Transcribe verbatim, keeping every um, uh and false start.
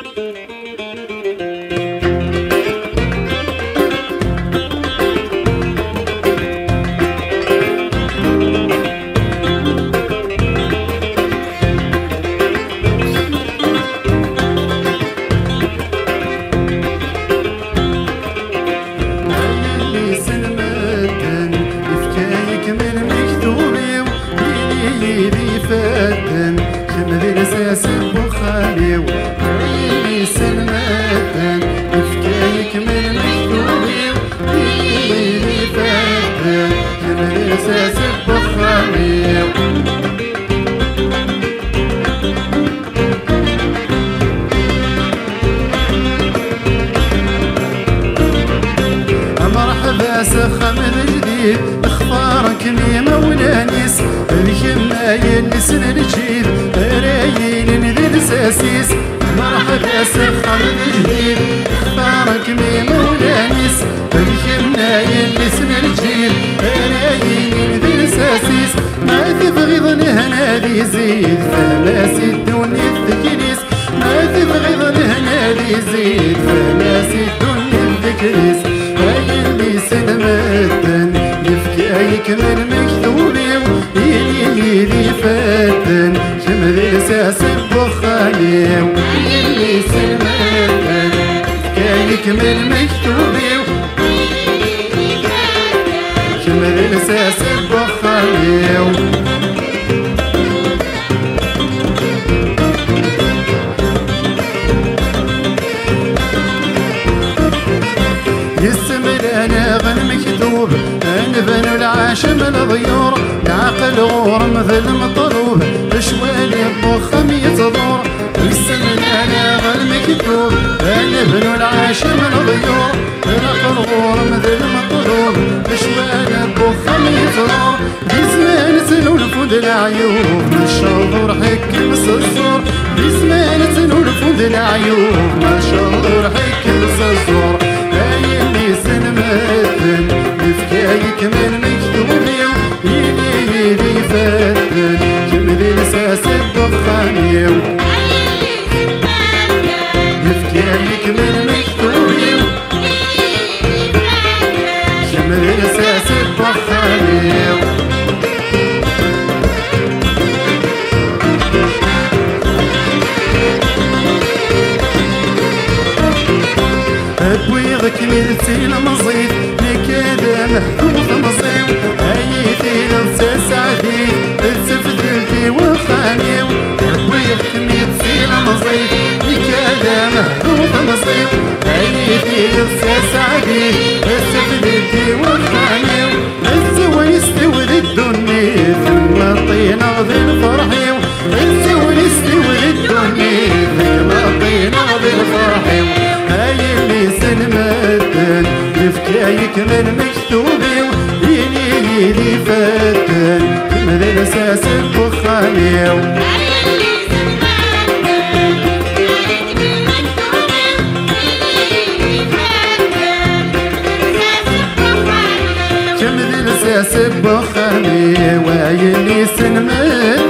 مرحبا سخة من جديد اخبارك يا مولانيس اليما يلس الجيد رايين ذي الساسيس. مرحبا سخة من جديد اخبارك يا مولانيس اليما يلس الجيد رايين ذي الساسيس. ما تبغي الهنا ذي زيد فما سدوني الذكريس. ما تبغي الهنا ذي زيد فما سدوني الذكريس. اللي سلمتن يفكايك من مكتوبي يلي ذي فتن شمل الاساس بخالي. اللي سلمتن يفكايك من مكتوبي شمل الاساس بخالي. أنا غن مكتوب أنبن العاشم الضيور نعقل غور مثل مطلوب بشوالي بخم يتضور. السمن أنا غن مكتوب أنبن العاشم الضيور نعقل غور مثل مطلوب بشوالي بخم يتضور. بزمان تنولفود العيوب من الشهور حك مسزور. بزمان تنولفود العيوب من الشهور حك مسزور. اللي سلمتن يفكايك من مكتوبي يلي ذي فتن جمل الاساس الدخاني. يفكايك من مكتوبي جمل الاساس الدخاني. أبويغك ملتي المصيف لكذا محبوط مصيف أيتي لنساس عديد التفدلتي وخاني. أبويغك ملتي المصيف لكذا محبوط مصيف أيتي لنساس عديد التفدلتي وخاني. الزوين استولد الدنيا ثم الطينة ذي الفرحي. الزوين استولد الدنيا ثم الطينة ذي الفرحي. اللي سلمتن يفكايك من مكتوبي يلي ذي فتن من الاساس البخاني. اللي سلمتن يفكايك من مكتوبي يلي ذي فتن من الاساس البخاني. كم ذي الاساس البخاني ويلي سلمتن